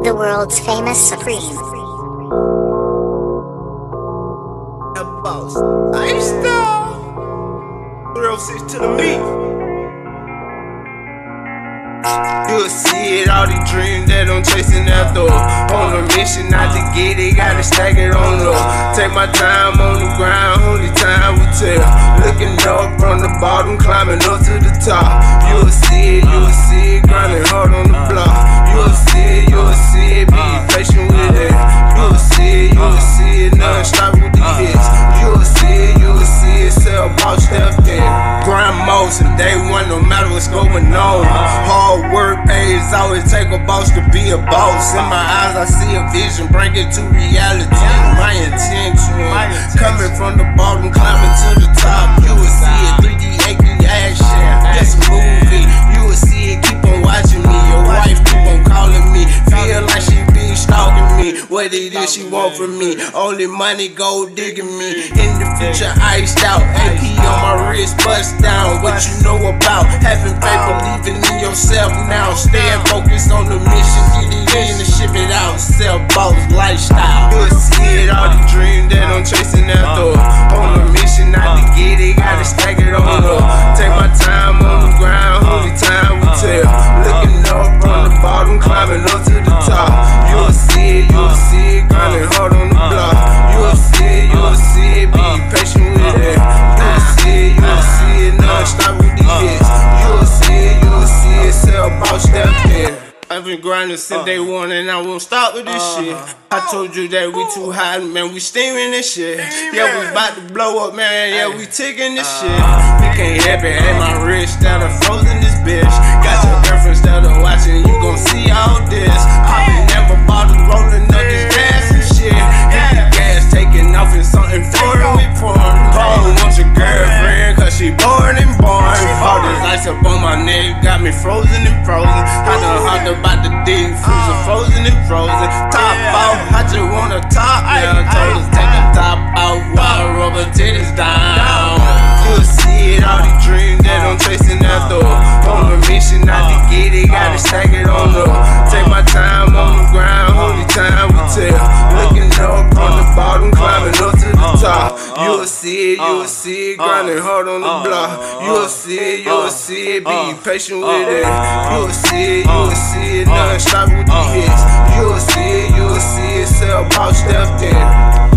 the world's famous Supreme. Boss, JStack 306 to the meat. You'll see it, all the dreams that I'm chasing after. On a mission not to get it, gotta stack it on low. Take my time on the grind, only time will tell. Looking up from the bottom, climbing up to the top. You'll see it, grinding hard on the block. You'll see it, be patient with it. You'll see it, nothing stop with the hits. You'll see it, sell boss stepped in. Grind most and day one, no matter what's going on. Hard work pays, always take a boss to be a boss. In my eyes, I see a vision, bring it to reality. My intention, coming from the bottom, climbing to the top. You will see it, 3D, 8D action. That's a movie. You will see it, keep on watching me. Your wife keep on calling me, feel like she be stalking me. What it is she want from me? Only money, gold digging me. In the future, iced out, AP on my wrist, bust down. What you know about having faith, believing in yourself now. Staying focused on the mission, get it in and ship it out. Sell boss lifestyle. You'll see it, all the dreams that I'm chasing after. On a mission not to get it, gotta stack it on up. Take my time on the grind, only time will tell. Looking up from the bottom, climbing up to the top. You'll see it, grinding hard on the block. You'll see it, be patient with it. You'll see it, nothing stop with the hits. You'll see it, sell boss stepped in. I've been grinding since day one and I won't stop with this shit. I told you that we too hot, man, we steaming this shit. Yeah, we about to blow up, man, yeah, we taking this shit. You can't help it, at my wrist that are frozen this bitch. Got your girlfriend that are watching, you gon' see all this. Poppy never bothered rolling up this gas and shit. Hit the gas taking off in something foreign with porn. Oh, want your girlfriend, cause she bored and boring. All this ice up on my neck got me frozen and frozen. I done hopped about the deep freezer, frozen and frozen. Top off, I just want a top now. Told us take the top off while rubber titties down. You'll see it, all the dreams that I'm chasing after. On a mission not to get it, gotta stack it on up. Take my time on the grind, only time will tell. Looking up from the bottom, climbing up to the top. You'll see it, grinding hard on the block. You'll see it, be patient with it. You'll see it, nothing stop with the hits. You'll see it, sell boss stepped in.